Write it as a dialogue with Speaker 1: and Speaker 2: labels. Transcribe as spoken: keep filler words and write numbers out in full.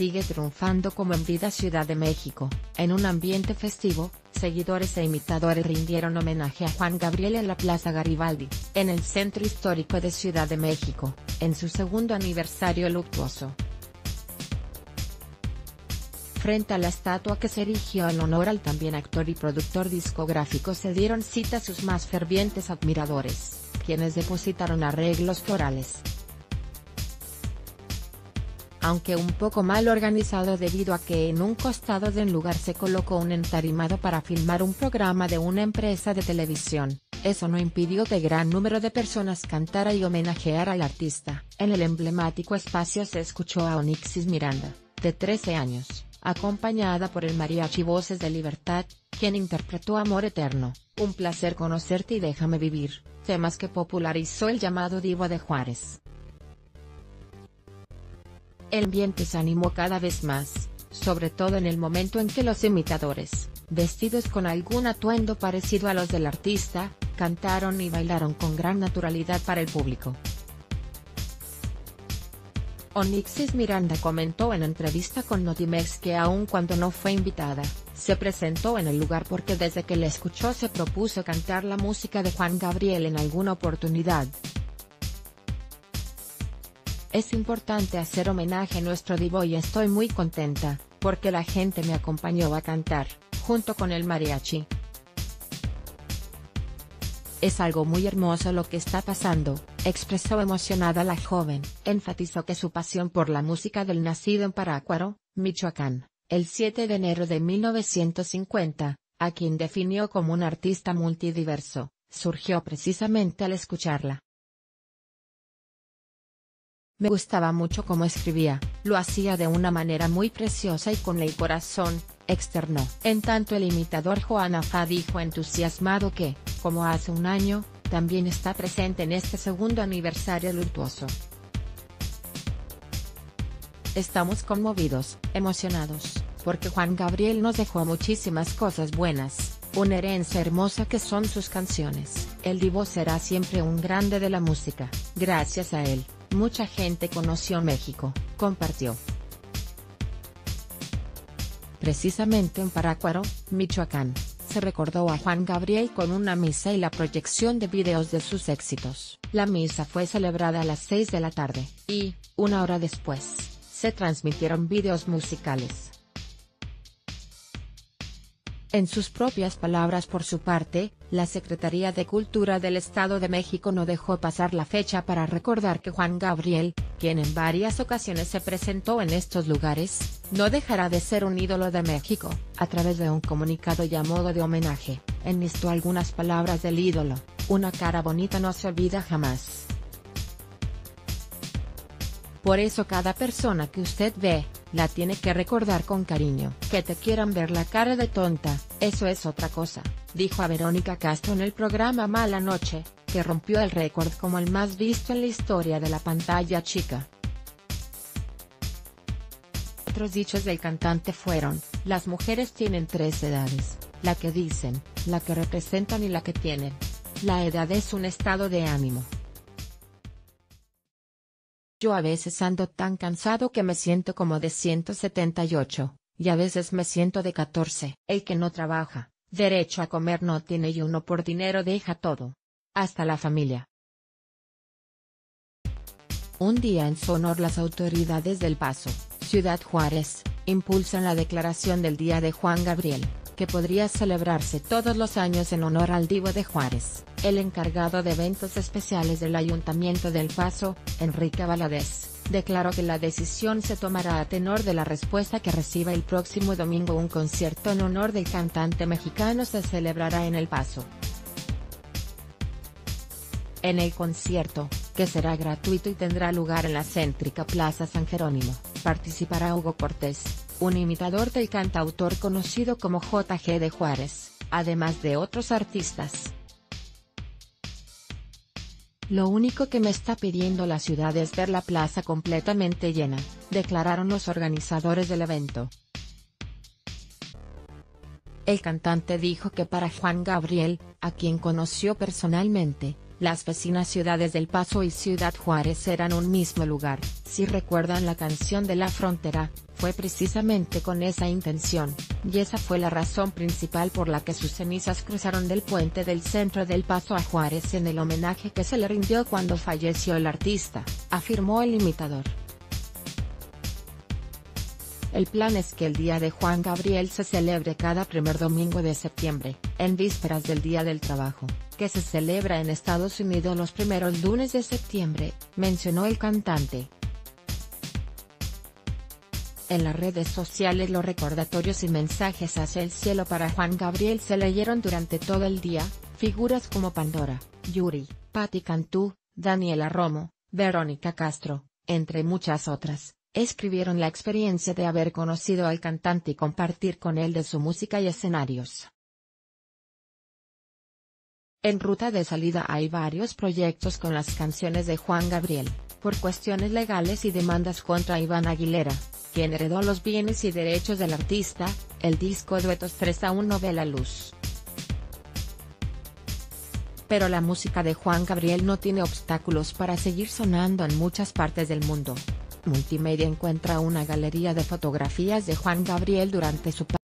Speaker 1: sigue triunfando como en Vida Ciudad de México. En un ambiente festivo, seguidores e imitadores rindieron homenaje a Juan Gabriel en la Plaza Garibaldi, en el centro histórico de Ciudad de México, en su segundo aniversario luctuoso. Frente a la estatua que se erigió en honor al también actor y productor discográfico se dieron cita sus más fervientes admiradores, quienes depositaron arreglos florales. Aunque un poco mal organizado debido a que en un costado del lugar se colocó un entarimado para filmar un programa de una empresa de televisión, eso no impidió que gran número de personas cantara y homenajeara al artista. En el emblemático espacio se escuchó a Onixis Miranda, de trece años, acompañada por el mariachi Voces de Libertad, quien interpretó Amor Eterno, Un placer conocerte y Déjame vivir, temas que popularizó el llamado Divo de Juárez. El ambiente se animó cada vez más, sobre todo en el momento en que los imitadores, vestidos con algún atuendo parecido a los del artista, cantaron y bailaron con gran naturalidad para el público. Onixis Miranda comentó en entrevista con Notimex que aun cuando no fue invitada, se presentó en el lugar porque desde que la escuchó se propuso cantar la música de Juan Gabriel en alguna oportunidad. Es importante hacer homenaje a nuestro divo y estoy muy contenta, porque la gente me acompañó a cantar, junto con el mariachi. Es algo muy hermoso lo que está pasando, expresó emocionada la joven. Enfatizó que su pasión por la música del nacido en Parácuaro, Michoacán, el siete de enero de mil novecientos cincuenta, a quien definió como un artista multidiverso, surgió precisamente al escucharla. Me gustaba mucho cómo escribía, lo hacía de una manera muy preciosa y con el corazón, externó. En tanto el imitador Juan Afá dijo entusiasmado que, como hace un año, también está presente en este segundo aniversario luctuoso. Estamos conmovidos, emocionados, porque Juan Gabriel nos dejó muchísimas cosas buenas, una herencia hermosa que son sus canciones. El divo será siempre un grande de la música, gracias a él. Mucha gente conoció México, compartió. Precisamente en Parácuaro, Michoacán, se recordó a Juan Gabriel con una misa y la proyección de videos de sus éxitos. La misa fue celebrada a las seis de la tarde, y, una hora después, se transmitieron videos musicales. En sus propias palabras por su parte, la Secretaría de Cultura del Estado de México no dejó pasar la fecha para recordar que Juan Gabriel, quien en varias ocasiones se presentó en estos lugares, no dejará de ser un ídolo de México. A través de un comunicado y a modo de homenaje, enlistó algunas palabras del ídolo: una cara bonita no se olvida jamás. Por eso cada persona que usted ve, la tiene que recordar con cariño. Que te quieran ver la cara de tonta, eso es otra cosa, dijo a Verónica Castro en el programa Mala Noche, que rompió el récord como el más visto en la historia de la pantalla chica. Otros dichos del cantante fueron: las mujeres tienen tres edades, la que dicen, la que representan y la que tienen. La edad es un estado de ánimo. Yo a veces ando tan cansado que me siento como de ciento setenta y ocho, y a veces me siento de catorce. El que no trabaja, derecho a comer no tiene y uno por dinero deja todo. Hasta la familia. Un día en su honor las autoridades del Paso, Ciudad Juárez, impulsan la declaración del Día de Juan Gabriel, que podría celebrarse todos los años en honor al Divo de Juárez. El encargado de eventos especiales del Ayuntamiento del Paso, Enrique Valadez, declaró que la decisión se tomará a tenor de la respuesta que reciba el próximo domingo. Un concierto en honor del cantante mexicano se celebrará en El Paso. En el concierto, que será gratuito y tendrá lugar en la céntrica Plaza San Jerónimo, participará Hugo Cortés, un imitador del cantautor conocido como J G de Juárez, además de otros artistas. Lo único que me está pidiendo la ciudad es ver la plaza completamente llena, declararon los organizadores del evento. El cantante dijo que para Juan Gabriel, a quien conoció personalmente, Las vecinas ciudades del Paso y Ciudad Juárez eran un mismo lugar. Si recuerdan la canción de La Frontera, fue precisamente con esa intención, y esa fue la razón principal por la que sus cenizas cruzaron del puente del centro del Paso a Juárez en el homenaje que se le rindió cuando falleció el artista, afirmó el imitador. El plan es que el Día de Juan Gabriel se celebre cada primer domingo de septiembre, en vísperas del Día del Trabajo, que se celebra en Estados Unidos los primeros lunes de septiembre, mencionó el cantante. En las redes sociales los recordatorios y mensajes hacia el cielo para Juan Gabriel se leyeron durante todo el día. Figuras como Pandora, Yuri, Patti Cantú, Daniela Romo, Verónica Castro, entre muchas otras, escribieron la experiencia de haber conocido al cantante y compartir con él de su música y escenarios. En ruta de salida hay varios proyectos con las canciones de Juan Gabriel, por cuestiones legales y demandas contra Iván Aguilera, quien heredó los bienes y derechos del artista. El disco Duetos tres aún no ve la luz. Pero la música de Juan Gabriel no tiene obstáculos para seguir sonando en muchas partes del mundo. Multimedia encuentra una galería de fotografías de Juan Gabriel durante su